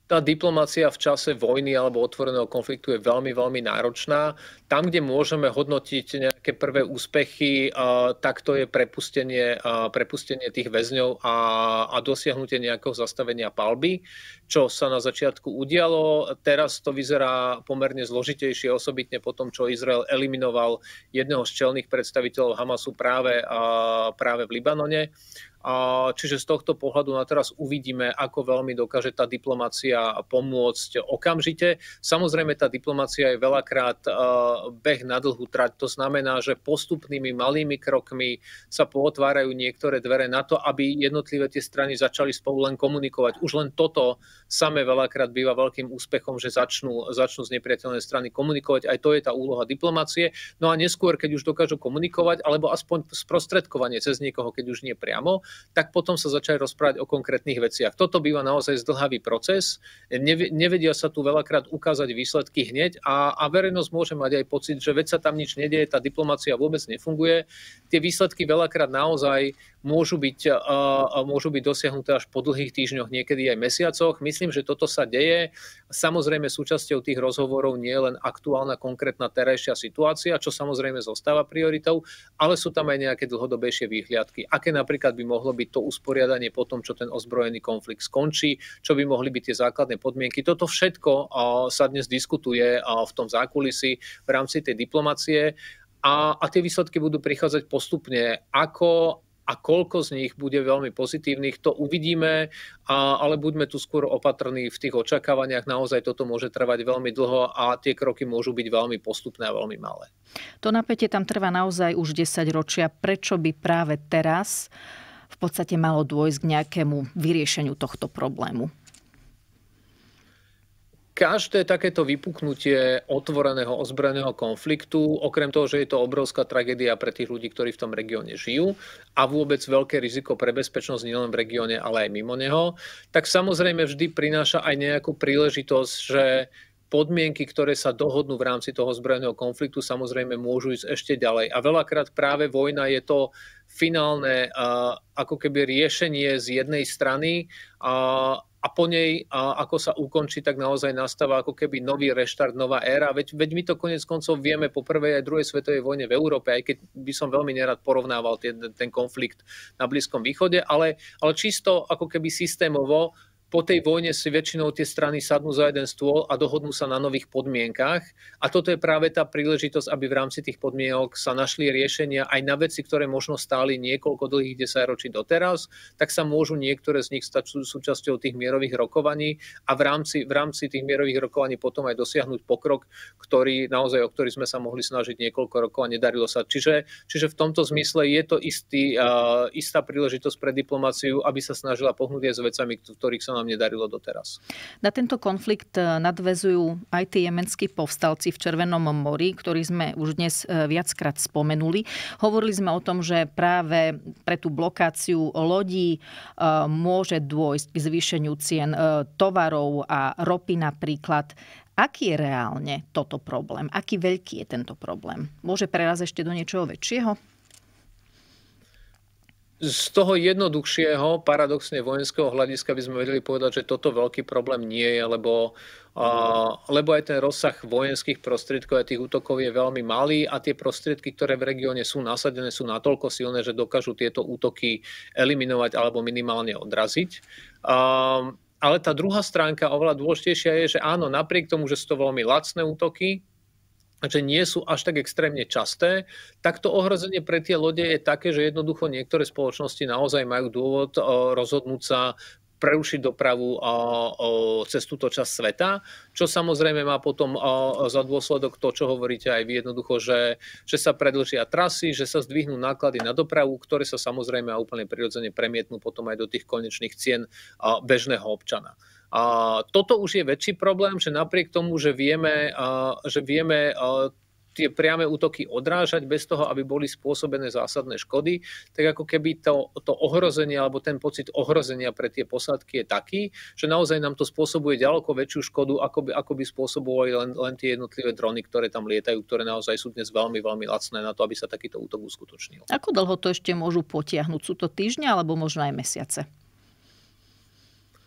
tá diplomácia v čase vojny alebo otvoreného konfliktu je veľmi, veľmi náročná. Tam, kde môžeme hodnotiť nejaké prvé úspechy, tak to je prepustenie, prepustenie tých väzňov a, a dosiahnutie nejakého zastavenia palby, čo sa na začiatku udialo. Teraz to vyzerá pomerne zložitejšie, osobitne po tom, čo Izrael eliminoval jedného z čelných predstaviteľov Hamasu práve, práve v Libanone. Čiže z tohto pohľadu na teraz uvidíme, ako veľmi dokáže tá diplomácia pomôcť okamžite. Samozrejme, tá diplomácia je veľakrát beh na dlhú trať. To znamená, že postupnými malými krokmi sa pootvárajú niektoré dvere na to, aby jednotlivé tie strany začali spolu len komunikovať. Už len toto samé veľakrát býva veľkým úspechom, že začnú, začnú z nepriateľnej strany komunikovať. Aj to je tá úloha diplomácie. No a neskôr, keď už dokážu komunikovať, alebo aspoň sprostredkovanie cez niekoho, keď už nie priamo, tak potom sa začali rozprávať o konkrétnych veciach. Toto býva naozaj zdĺhavý proces. Nevedia sa tu veľakrát ukázať výsledky hneď a, a verejnosť môže mať aj pocit, že veď sa tam nič nedieje, tá diplomácia vôbec nefunguje. Tie výsledky veľakrát naozaj môžu byť, uh, môžu byť dosiahnuté až po dlhých týždňoch, niekedy aj mesiacoch. Myslím, že toto sa deje. Samozrejme súčasťou tých rozhovorov nie je len aktuálna konkrétna terajšia situácia, čo samozrejme zostáva prioritou, ale sú tam aj nejaké dlhodobejšie výhliadky. Aké napríklad by mohlo byť to usporiadanie po tom, čo ten ozbrojený konflikt skončí, čo by mohli byť tie základné podmienky. Toto všetko uh, sa dnes diskutuje uh, v tom zákulisí v rámci tej diplomácie a, a tie výsledky budú prichádzať postupne. Ako a koľko z nich bude veľmi pozitívnych, to uvidíme, ale buďme tu skôr opatrní v tých očakávaniach. Naozaj toto môže trvať veľmi dlho a tie kroky môžu byť veľmi postupné a veľmi malé. To napätie tam trvá naozaj už desať ročia. Prečo by práve teraz v podstate malo dôjsť k nejakému vyriešeniu tohto problému? Každé takéto vypuknutie otvoreného ozbrojeného konfliktu, okrem toho, že je to obrovská tragédia pre tých ľudí, ktorí v tom regióne žijú a vôbec veľké riziko pre bezpečnosť nielen v regióne, ale aj mimo neho, tak samozrejme vždy prináša aj nejakú príležitosť, že podmienky, ktoré sa dohodnú v rámci toho ozbrojeného konfliktu, samozrejme môžu ísť ešte ďalej. A veľakrát práve vojna je to finálne ako keby riešenie z jednej strany a a po nej, a ako sa ukončí, tak naozaj nastáva ako keby nový reštart, nová éra. Veď, veď my to konec koncov vieme po prvej aj druhej svetovej vojne v Európe, aj keď by som veľmi nerad porovnával ten, ten konflikt na Blízkom východe, ale, ale čisto ako keby systémovo po tej vojne si väčšinou tie strany sadnú za jeden stôl a dohodnú sa na nových podmienkach. A toto je práve tá príležitosť, aby v rámci tých podmienok sa našli riešenia aj na veci, ktoré možno stáli niekoľko dlhých desaťročí doteraz, tak sa môžu niektoré z nich stať súčasťou tých mierových rokovaní a v rámci, v rámci tých mierových rokovaní potom aj dosiahnuť pokrok, ktorý naozaj, o ktorý sme sa mohli snažiť niekoľko rokov a nedarilo sa. Čiže, čiže v tomto zmysle je to istý, uh, istá príležitosť pre diplomáciu, aby sa snažila pohnúť aj s vecami, ktorých sa nám nedarilo doteraz. Na tento konflikt nadväzujú aj tí jemenskí povstalci v Červenom mori, ktorých sme už dnes viackrát spomenuli. Hovorili sme o tom, že práve pre tú blokáciu lodí môže dôjsť k zvýšeniu cien tovarov a ropy napríklad. Aký je reálne toto problém? Aký veľký je tento problém? Môže prerazť ešte do niečoho väčšieho? Z toho jednoduchšieho, paradoxne vojenského hľadiska by sme vedeli povedať, že toto veľký problém nie je, lebo, uh, lebo aj ten rozsah vojenských prostriedkov a tých útokov je veľmi malý a tie prostriedky, ktoré v regióne sú nasadené, sú natoľko silné, že dokážu tieto útoky eliminovať alebo minimálne odraziť. Uh, ale tá druhá stránka, oveľa dôležitejšia je, že áno, napriek tomu, že sú to veľmi lacné útoky, že nie sú až tak extrémne časté, tak to ohrozenie pre tie lode je také, že jednoducho niektoré spoločnosti naozaj majú dôvod rozhodnúť sa prerušiť dopravu cez túto časť sveta, čo samozrejme má potom za dôsledok to, čo hovoríte aj vy jednoducho, že, že sa predĺžia trasy, že sa zdvihnú náklady na dopravu, ktoré sa samozrejme a úplne prirodzene premietnú potom aj do tých konečných cien bežného občana. A toto už je väčší problém, že napriek tomu, že vieme, že vieme tie priame útoky odrážať bez toho, aby boli spôsobené zásadné škody, tak ako keby to, to ohrozenie alebo ten pocit ohrozenia pre tie posádky je taký, že naozaj nám to spôsobuje ďaleko väčšiu škodu, ako by, ako by spôsobovali len, len tie jednotlivé drony, ktoré tam lietajú, ktoré naozaj sú dnes veľmi, veľmi lacné na to, aby sa takýto útok uskutočnil. Ako dlho to ešte môžu potiahnuť? Sú to týždne alebo možno aj mesiace?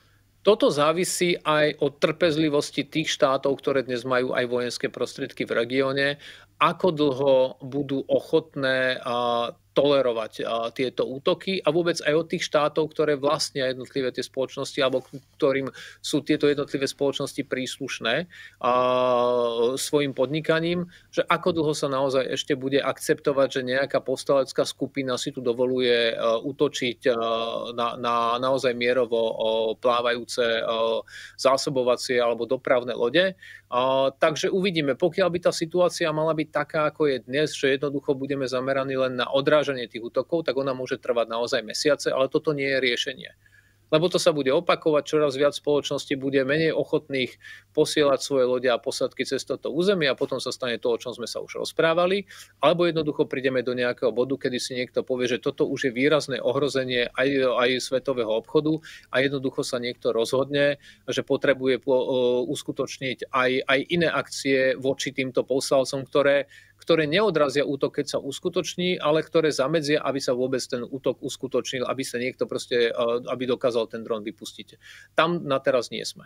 Toto závisí aj od trpezlivosti tých štátov, ktoré dnes majú aj vojenské prostriedky v regióne, ako dlho budú ochotné tolerovať tieto útoky a vôbec aj od tých štátov, ktoré vlastnia jednotlivé tie spoločnosti alebo ktorým sú tieto jednotlivé spoločnosti príslušné svojim podnikaním, že ako dlho sa naozaj ešte bude akceptovať, že nejaká povstalecká skupina si tu dovoluje útočiť na, na naozaj mierovo plávajúce zásobovacie alebo dopravné lode. Takže uvidíme, pokiaľ by tá situácia mala byť taká, ako je dnes, že jednoducho budeme zameraní len na odrážanie tých útokov, tak ona môže trvať naozaj mesiace, ale toto nie je riešenie. Lebo to sa bude opakovať, čoraz viac spoločností bude menej ochotných posielať svoje lode a posadky cez toto územie a potom sa stane to, o čom sme sa už rozprávali. Alebo jednoducho prídeme do nejakého bodu, kedy si niekto povie, že toto už je výrazné ohrozenie aj, aj svetového obchodu a jednoducho sa niekto rozhodne, že potrebuje uskutočniť aj, aj iné akcie voči týmto povstalcom, ktoré ktoré neodrazia útok, keď sa uskutoční, ale ktoré zamedzia, aby sa vôbec ten útok uskutočnil, aby sa niekto proste, aby dokázal ten dron vypustiť. Tam na teraz nie sme.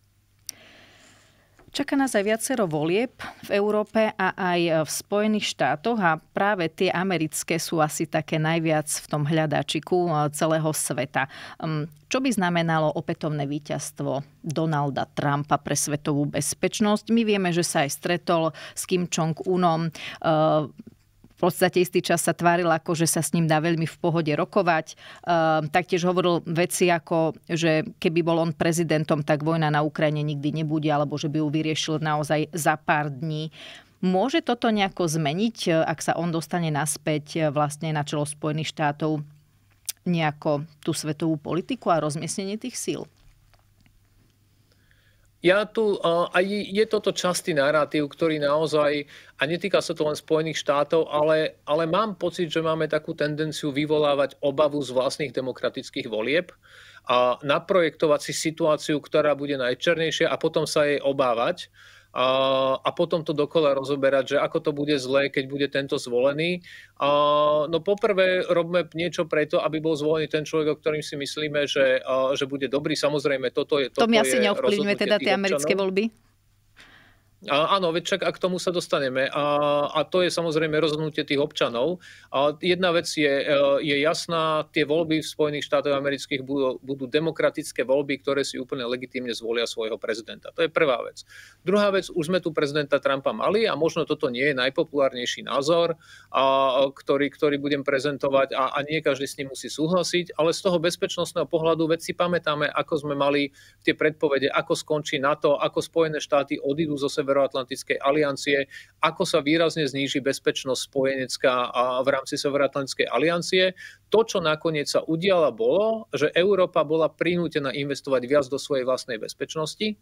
Čaká nás aj viacero volieb v Európe a aj v Spojených štátoch a práve tie americké sú asi také najviac v tom hľadáčiku celého sveta. Čo by znamenalo opätovné víťazstvo Donalda Trumpa pre svetovú bezpečnosť? My vieme, že sa aj stretol s Kim Jong-unom. V podstate istý čas sa tváril, ako že sa s ním dá veľmi v pohode rokovať. Uh, taktiež hovoril veci ako, že keby bol on prezidentom, tak vojna na Ukrajine nikdy nebude, alebo že by ju vyriešil naozaj za pár dní. Môže toto nejako zmeniť, ak sa on dostane naspäť vlastne na čelo Spojených štátov, nejako tú svetovú politiku a rozmiestnenie tých síl? Ja tu, aj je toto častý narratív, ktorý naozaj, a netýka sa to len Spojených štátov, ale, ale mám pocit, že máme takú tendenciu vyvolávať obavu z vlastných demokratických volieb a naprojektovať si situáciu, ktorá bude najčernejšia a potom sa jej obávať. A, a potom to dokola rozoberať, že ako to bude zlé, keď bude tento zvolený. A, no poprvé robíme niečo preto, aby bol zvolený ten človek, o ktorým si myslíme, že, a, že bude dobrý. Samozrejme, toto je toto To mi asi neovplyvňuje teda tie americké voľby? A, áno, veď čak a k tomu sa dostaneme. A, a to je samozrejme rozhodnutie tých občanov. A jedna vec je, je jasná, tie voľby v Spojených štátoch amerických budú, budú demokratické voľby, ktoré si úplne legitímne zvolia svojho prezidenta. To je prvá vec. Druhá vec, už sme tu prezidenta Trumpa mali a možno toto nie je najpopulárnejší názor, a, ktorý, ktorý budem prezentovať a, a nie každý s ním musí súhlasiť, ale z toho bezpečnostného pohľadu veď si pamätáme, ako sme mali tie predpovede, ako skončí NATO, ako Spojené štáty odídu zo Severoatlantickej aliancie, ako sa výrazne zníži bezpečnosť spojenecká v rámci Severoatlantickej aliancie. To, čo nakoniec sa udiala, bolo, že Európa bola prinútená investovať viac do svojej vlastnej bezpečnosti.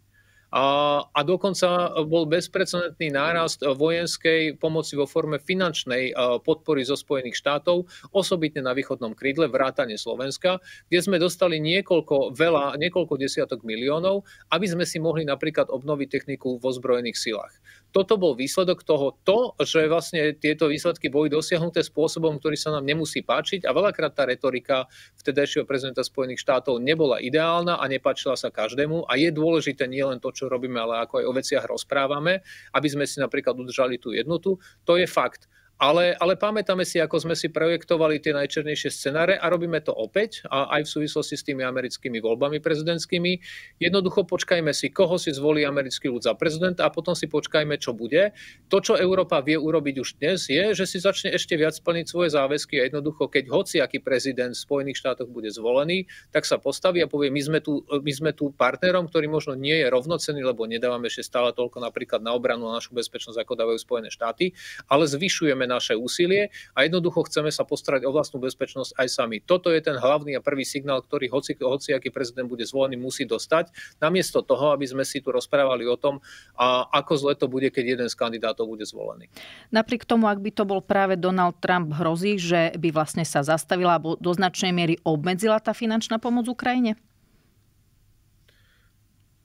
A, a dokonca bol bezprecedentný nárast vojenskej pomoci vo forme finančnej podpory zo Spojených štátov, osobitne na východnom krídle, vrátane Slovenska, kde sme dostali niekoľko, veľa, niekoľko desiatok miliónov, aby sme si mohli napríklad obnoviť techniku vo ozbrojených silách. Toto bol výsledok toho, to, že vlastne tieto výsledky boli dosiahnuté spôsobom, ktorý sa nám nemusí páčiť a veľakrát tá retorika vtedajšieho prezidenta Spojených štátov nebola ideálna a nepáčila sa každému a je dôležité nielen to, čo robíme, ale ako aj o veciach rozprávame, aby sme si napríklad udržali tú jednotu. To je fakt. Ale, ale pamätáme si, ako sme si projektovali tie najčernejšie scenáre a robíme to opäť a aj v súvislosti s tými americkými voľbami prezidentskými. Jednoducho počkajme si, koho si zvolí americký ľud za prezidenta a potom si počkajme, čo bude. To, čo Európa vie urobiť už dnes, je, že si začne ešte viac plniť svoje záväzky a jednoducho, keď hociaký prezident v Spojených štátoch bude zvolený, tak sa postaví a povie, my sme tu, my sme tu partnerom, ktorý možno nie je rovnocenný, lebo nedávame ešte stále toľko napríklad na obranu a našu bezpečnosť, ako dávajú Spojené štáty, ale zvyšujeme naše úsilie a jednoducho chceme sa postarať o vlastnú bezpečnosť aj sami. Toto je ten hlavný a prvý signál, ktorý hoci, hoci aký prezident bude zvolený, musí dostať. Namiesto toho, aby sme si tu rozprávali o tom, a ako zle to bude, keď jeden z kandidátov bude zvolený. Napriek tomu, ak by to bol práve Donald Trump, hrozí, že by vlastne sa zastavila alebo do značnej miery obmedzila tá finančná pomoc Ukrajine?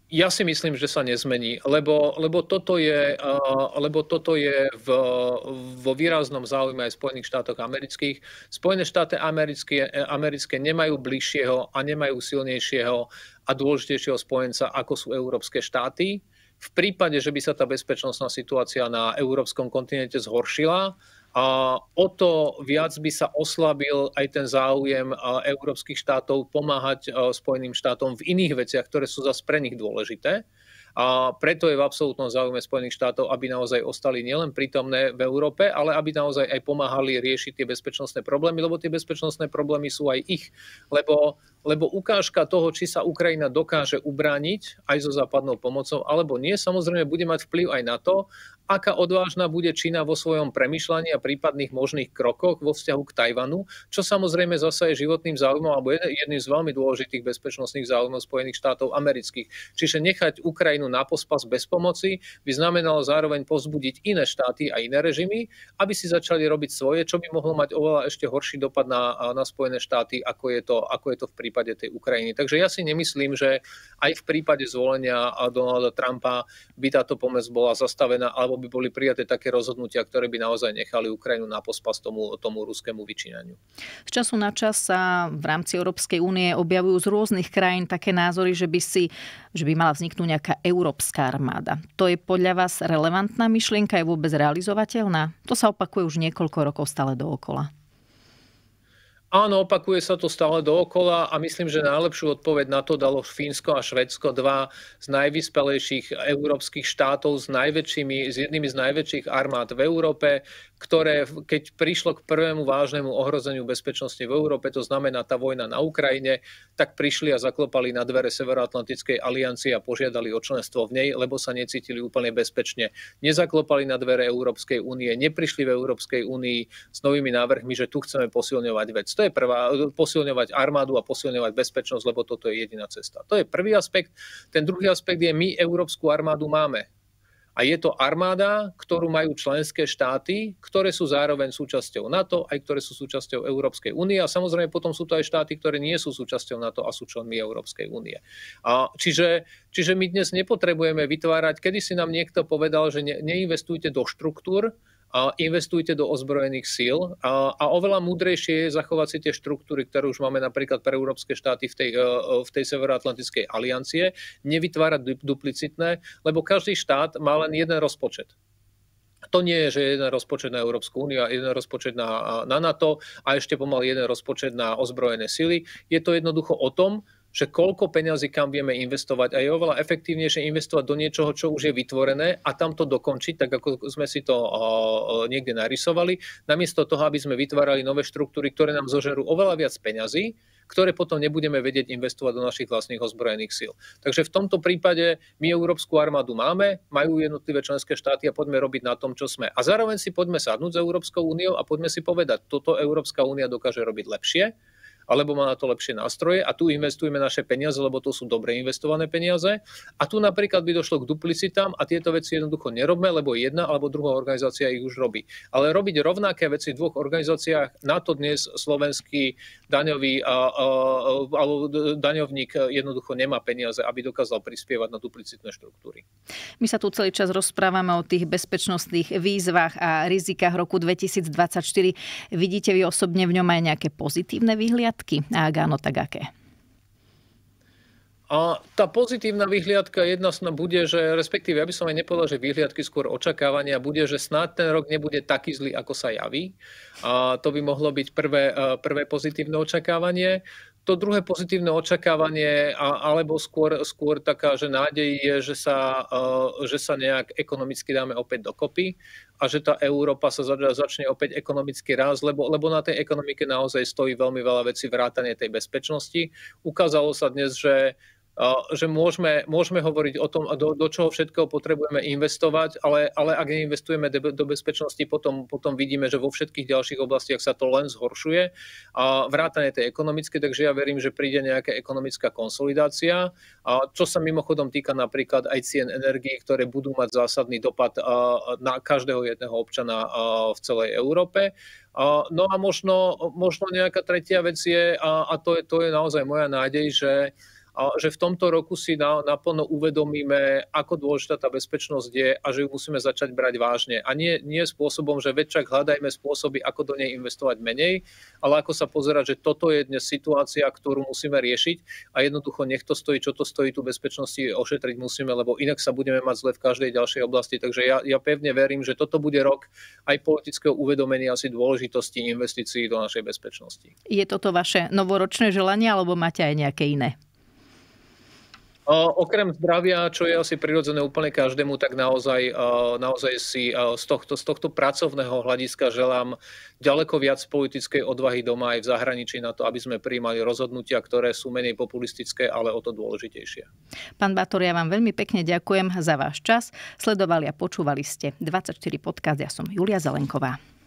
Ja si myslím, že sa nezmení, lebo, lebo toto je, lebo toto je v, vo výraznom záujme aj Spojených štátoch amerických. Spojené štáty americké, americké nemajú bližšieho a nemajú silnejšieho a dôležitejšieho spojenca, ako sú európske štáty. V prípade, že by sa tá bezpečnostná situácia na európskom kontinente zhoršila, a o to viac by sa oslabil aj ten záujem európskych štátov pomáhať Spojeným štátom v iných veciach, ktoré sú zase pre nich dôležité. A preto je v absolútnom záujme Spojených štátov, aby naozaj ostali nielen prítomné v Európe, ale aby naozaj aj pomáhali riešiť tie bezpečnostné problémy, lebo tie bezpečnostné problémy sú aj ich. Lebo, lebo ukážka toho, či sa Ukrajina dokáže ubrániť aj so západnou pomocou, alebo nie, samozrejme bude mať vplyv aj na to, aká odvážna bude Čína vo svojom premýšľaní a prípadných možných krokoch vo vzťahu k Tajvanu, čo samozrejme zasa je životným záujmom alebo jedným z veľmi dôležitých bezpečnostných záujmov Spojených štátov amerických. Čiže nechať Ukrajinu na pospas bez pomoci by znamenalo zároveň povzbudiť iné štáty a iné režimy, aby si začali robiť svoje, čo by mohlo mať oveľa ešte horší dopad na, na Spojené štáty, ako je, to, ako je to v prípade tej Ukrajiny. Takže ja si nemyslím, že aj v prípade zvolenia Donalda Trumpa by táto pomoc bola zastavená alebo by boli prijaté také rozhodnutia, ktoré by naozaj nechali Ukrajinu na pospas tomu, tomu ruskému vyčíňaniu. Z času na čas sa v rámci Európskej únie objavujú z rôznych krajín také názory, že by, si, že by mala vzniknúť nejaká európska armáda. To je podľa vás relevantná myšlienka, je vôbec realizovateľná? To sa opakuje už niekoľko rokov stále dookola. Áno, opakuje sa to stále dookola a myslím, že najlepšiu odpoveď na to dalo Fínsko a Švédsko, dva z najvyspelejších európskych štátov s najväčšími, s jednými z najväčších armád v Európe, ktoré, keď prišlo k prvému vážnemu ohrozeniu bezpečnosti v Európe, to znamená tá vojna na Ukrajine, tak prišli a zaklopali na dvere Severoatlantickej aliancie a požiadali o členstvo v nej, lebo sa necítili úplne bezpečne. Nezaklopali na dvere Európskej únie, neprišli v Európskej únii s novými návrhmi, že tu chceme posilňovať vec. To je prvá, posilňovať armádu a posilňovať bezpečnosť, lebo toto je jediná cesta. To je prvý aspekt. Ten druhý aspekt je, my európsku armádu máme. A je to armáda, ktorú majú členské štáty, ktoré sú zároveň súčasťou NATO, aj ktoré sú súčasťou Európskej únie. A samozrejme potom sú to aj štáty, ktoré nie sú súčasťou NATO a sú členmi Európskej únie. A čiže, čiže my dnes nepotrebujeme vytvárať, kedy si nám niekto povedal, že ne, neinvestujte do štruktúr, a investujte do ozbrojených síl a, a oveľa múdrejšie je zachovať si tie štruktúry, ktoré už máme napríklad pre európske štáty v tej, v tej Severoatlantickej aliancie, nevytvárať duplicitné, lebo každý štát má len jeden rozpočet. To nie je, že jeden rozpočet na Európsku úniu a jeden rozpočet na, na NATO a ešte pomaly jeden rozpočet na ozbrojené sily. Je to jednoducho o tom, že koľko peňazí kam vieme investovať a je oveľa efektívnejšie investovať do niečoho, čo už je vytvorené a tam to dokončiť, tak ako sme si to uh, niekde narysovali, namiesto toho, aby sme vytvárali nové štruktúry, ktoré nám zožerú oveľa viac peňazí, ktoré potom nebudeme vedieť investovať do našich vlastných ozbrojených síl. Takže v tomto prípade my európsku armádu máme, majú jednotlivé členské štáty a poďme robiť na tom, čo sme. A zároveň si poďme sadnúť s Európskou úniou a poďme si povedať, toto Európska únia dokáže robiť lepšie, alebo má na to lepšie nástroje a tu investujeme naše peniaze, lebo to sú dobre investované peniaze. A tu napríklad by došlo k duplicitám a tieto veci jednoducho nerobme, lebo jedna alebo druhá organizácia ich už robí. Ale robiť rovnaké veci v dvoch organizáciách, na to dnes slovenský daňový a, a, alebo daňovník jednoducho nemá peniaze, aby dokázal prispievať na duplicitné štruktúry. My sa tu celý čas rozprávame o tých bezpečnostných výzvach a rizikách roku dvetisícdvadsaťštyri. Vidíte vy osobne v ňom aj nejaké pozitívne výhliadky? A ak áno, tak aké? A tá pozitívna vyhliadka jedna snad bude, že respektíve, ja by som aj nepovedal, že vyhliadky skôr očakávania, bude, že snáď ten rok nebude taký zlý, ako sa javí. A to by mohlo byť prvé, prvé pozitívne očakávanie. To druhé pozitívne očakávanie, alebo skôr, skôr taká, že nádej je, že sa, že sa nejak ekonomicky dáme opäť dokopy a že tá Európa sa začne opäť ekonomicky rásť, lebo, lebo na tej ekonomike naozaj stojí veľmi veľa vecí vrátane tej bezpečnosti. Ukázalo sa dnes, že že môžeme, môžeme hovoriť o tom, do, do čoho všetkého potrebujeme investovať, ale, ale ak neinvestujeme do, do bezpečnosti, potom, potom vidíme, že vo všetkých ďalších oblastiach sa to len zhoršuje. A vrátane tej ekonomické, takže ja verím, že príde nejaká ekonomická konsolidácia, a čo sa mimochodom týka napríklad aj cien energií, ktoré budú mať zásadný dopad na každého jedného občana v celej Európe. No a možno, možno nejaká tretia vec je, a to je, to je naozaj moja nádej, že a že v tomto roku si na, naplno uvedomíme, ako dôležitá tá bezpečnosť je a že ju musíme začať brať vážne. A nie, nie spôsobom, že veď čak hľadajme spôsoby, ako do nej investovať menej, ale ako sa pozerať, že toto je dnes situácia, ktorú musíme riešiť a jednoducho nech to stojí, čo to stojí, tú bezpečnosti ošetriť musíme, lebo inak sa budeme mať zle v každej ďalšej oblasti. Takže ja, ja pevne verím, že toto bude rok aj politického uvedomenia si dôležitosti investícií do našej bezpečnosti. Je toto vaše novoročné želanie, alebo máte aj nejaké iné? Okrem zdravia, čo je asi prirodzené úplne každému, tak naozaj, naozaj si z tohto, z tohto pracovného hľadiska želám ďaleko viac politickej odvahy doma aj v zahraničí na to, aby sme prijímali rozhodnutia, ktoré sú menej populistické, ale o to dôležitejšie. Pán Bátor, ja vám veľmi pekne ďakujem za váš čas. Sledovali a počúvali ste dvadsaťštyri podcast. Ja som Julia Zelenková.